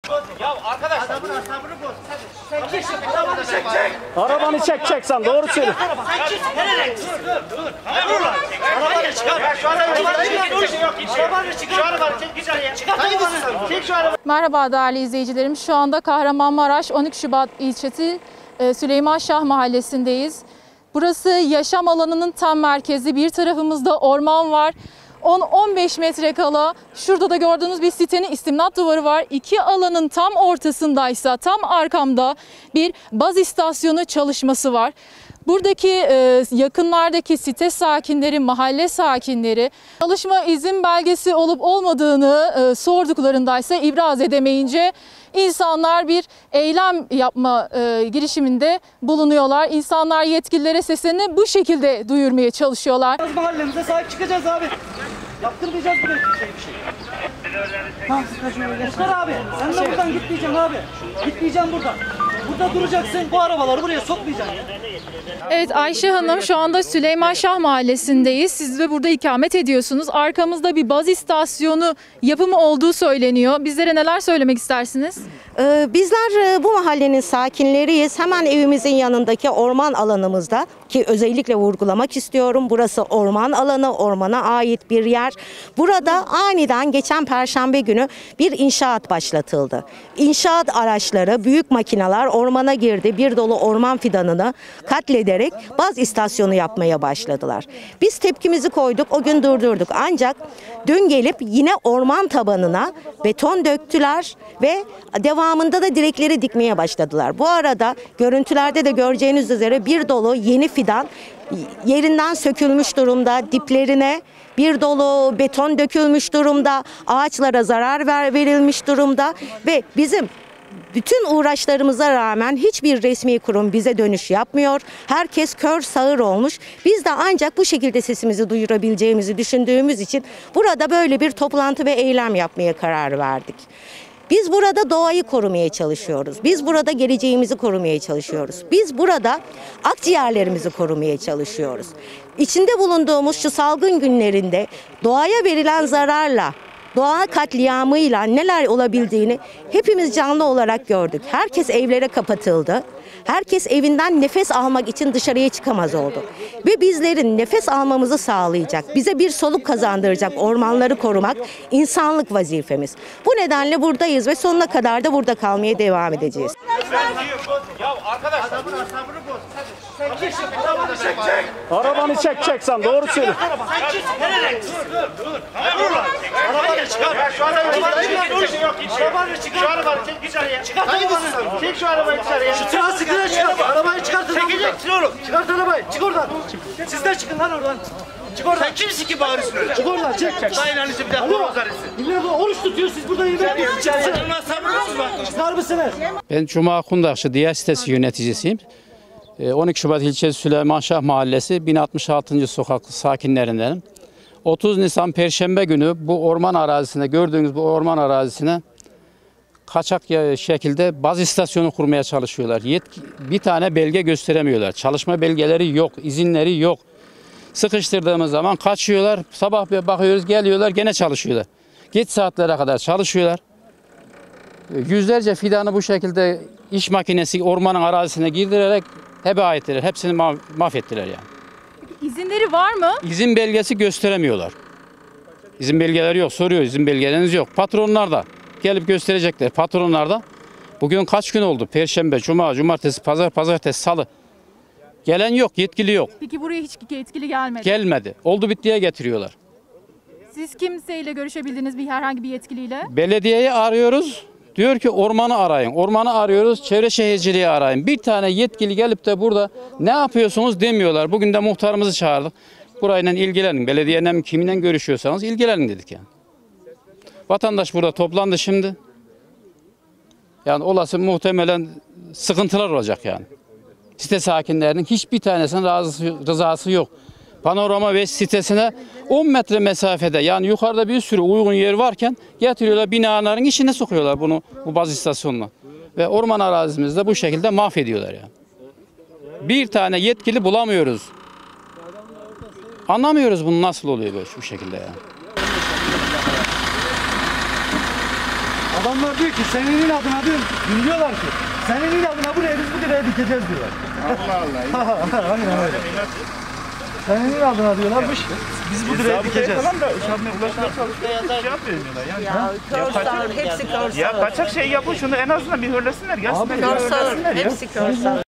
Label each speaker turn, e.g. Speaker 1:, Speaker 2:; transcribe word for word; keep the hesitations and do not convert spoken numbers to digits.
Speaker 1: Ya arkadaş adamın asabını boz. Sen çek çek arabanı çek çek.
Speaker 2: Arabanı çek çek sen doğru söyle.
Speaker 1: Sen çek nereye? Dur dur. Arabanı çıkar. Ya şu arabanı çıkar. Arabanı çıkar. Şu arabanı çek dışarıya. Çıkart arabanı. Çek şu arabanı.
Speaker 3: Merhaba değerli izleyicilerim. Şu anda Kahramanmaraş on iki Şubat ilçesi Süleyman Şah Mahallesi'ndeyiz. Burası yaşam alanının tam merkezi. Bir tarafımızda orman var. on on beş metre kala şurada da gördüğünüz bir sitenin istimlat duvarı var. İki alanın tam ortasındaysa tam arkamda bir baz istasyonu çalışması var. Buradaki e, yakınlardaki site sakinleri, mahalle sakinleri çalışma izin belgesi olup olmadığını e, sorduklarındaysa ibraz edemeyince insanlar bir eylem yapma e, girişiminde bulunuyorlar. İnsanlar yetkililere seslerini bu şekilde duyurmaya çalışıyorlar.
Speaker 4: Mahallemize sahip çıkacağız abi. Yaptırmayacağız buraya bir şey bir şey. Tamam Yaşar abi sen de buradan gitmeyeceksin abi. Gitmeyeceksin buradan. Burada duracaksın, bu arabaları buraya sokmayacaksın.
Speaker 3: Evet Ayşe Hanım, şu anda Süleyman Şah Mahallesi'ndeyiz. Siz de burada ikamet ediyorsunuz. Arkamızda bir baz istasyonu yapımı olduğu söyleniyor. Bizlere neler söylemek istersiniz?
Speaker 5: Ee, bizler bu mahallenin sakinleriyiz. Hemen evimizin yanındaki orman alanımızda, ki özellikle vurgulamak istiyorum. Burası orman alanı, ormana ait bir yer. Burada aniden geçen Perşembe günü bir inşaat başlatıldı. İnşaat araçları, büyük makineler ormana girdi. Bir dolu orman fidanını katlederek baz istasyonu yapmaya başladılar. Biz tepkimizi koyduk, o gün durdurduk. Ancak dün gelip yine orman tabanına beton döktüler ve devamında da direkleri dikmeye başladılar. Bu arada görüntülerde de göreceğiniz üzere bir dolu yeni fidan yerinden sökülmüş durumda, diplerine bir dolu beton dökülmüş durumda, ağaçlara zarar ver, verilmiş durumda ve bizim bütün uğraşlarımıza rağmen hiçbir resmi kurum bize dönüş yapmıyor. Herkes kör sağır olmuş. Biz de ancak bu şekilde sesimizi duyurabileceğimizi düşündüğümüz için burada böyle bir toplantı ve eylem yapmaya karar verdik. Biz burada doğayı korumaya çalışıyoruz. Biz burada geleceğimizi korumaya çalışıyoruz. Biz burada akciğerlerimizi korumaya çalışıyoruz. İçinde bulunduğumuz şu salgın günlerinde doğaya verilen zararla, doğa katliamıyla neler olabildiğini hepimiz canlı olarak gördük. Herkes evlere kapatıldı. Herkes evinden nefes almak için dışarıya çıkamaz oldu. Ve bizlerin nefes almamızı sağlayacak, bize bir soluk kazandıracak ormanları korumak insanlık vazifemiz. Bu nedenle buradayız ve sonuna kadar da burada kalmaya devam edeceğiz.
Speaker 1: Ya arkadaş adamın asabını boz. Sen çek çek arabanı çek çek.
Speaker 2: Arabanı çek çek sen doğru söyle.
Speaker 1: Sen çek nereye? Dur dur. Arabanı çıkar. Ya şu arabanı çıkar. Arabanı çıkar. Şu arabanı çek dışarıya. Çıkart arabanı. Çek şu arabayı dışarıya. Şu tırı sıkıra çıkart. Arabayı çıkartın. Çekeceksin oğlum. Çıkart arabayı. Çık oradan. Siz de çıkın lan oradan. Çık oradan. Sen kimsin ki bağırıyorsun öyle? Çık oradan çek. Dayılarınızı bir daha bozar etsin. İlle bu oruç tutuyor, siz burada yemek yiyorsunuz. Sen nasıl bak? Çıkar mısınız?
Speaker 6: Ben Cuma Kundakçı Diğer Sitesi yöneticisiyim. on iki Şubat ilçesi Süleyman Şah Mahallesi bin altmış altıncı sokak sakinlerindenim. otuz Nisan Perşembe günü bu orman arazisine, gördüğünüz bu orman arazisine kaçak şekilde baz istasyonu kurmaya çalışıyorlar. Yetki, bir tane belge gösteremiyorlar. Çalışma belgeleri yok, izinleri yok. Sıkıştırdığımız zaman kaçıyorlar. Sabah bir bakıyoruz, geliyorlar, gene çalışıyorlar. Geç saatlere kadar çalışıyorlar. Yüzlerce fidanı bu şekilde iş makinesi ormanın arazisine girdirerek heba ettiler. Hepsini mahvettiler yani.
Speaker 3: İzinleri var mı?
Speaker 6: İzin belgesi gösteremiyorlar. İzin belgeleri yok. Soruyor, izin belgeleriniz yok. Patronlar da gelip gösterecekler. Patronlar da bugün kaç gün oldu? Perşembe, Cuma, Cumartesi, Pazar, Pazartesi, Salı. Gelen yok, yetkili yok.
Speaker 3: Peki buraya hiç yetkili gelmedi.
Speaker 6: Gelmedi. Oldu bittiye getiriyorlar.
Speaker 3: Siz kimseyle görüşebildiniz, bir herhangi bir yetkiliyle?
Speaker 6: Belediyeyi arıyoruz. Diyor ki ormanı arayın. Ormanı arıyoruz. Çevre şehirciliği arayın. Bir tane yetkili gelip de burada ne yapıyorsunuz demiyorlar. Bugün de muhtarımızı çağırdık. Burayla ilgilenin. Belediyeyle kiminle görüşüyorsanız ilgilenin dedik yani. Vatandaş burada toplandı şimdi. Yani olası muhtemelen sıkıntılar olacak yani. Site sakinlerinin hiçbir tanesinin razısı, rızası yok. Panorama beş sitesine on metre mesafede, yani yukarıda bir sürü uygun yer varken getiriyorlar, binaların içine sokuyorlar bunu, bu baz istasyonuna. Ve orman arazimizde bu şekilde mahvediyorlar yani. Bir tane yetkili bulamıyoruz. Anlamıyoruz bunu nasıl oluyor böyle bu şekilde yani.
Speaker 4: Adamlar diyor ki senin adına diyor, diyorlar ki senin adına buraya biz bu direği dikeceğiz diyorlar. Allah Allah. Aynen öyle. Senin adına diyorlarmış. Biz bu direği dikeceğiz.
Speaker 7: Falan da uçağına ulaşmaya çalışıyor. Şey yapmıyorlar yani.
Speaker 8: Ya körsağır, hepsi körsağır.
Speaker 7: Ya kaçak şey yapın şunu en azından bir hörlesinler. Gelsinler.
Speaker 8: Körsağır, hepsi körsağır.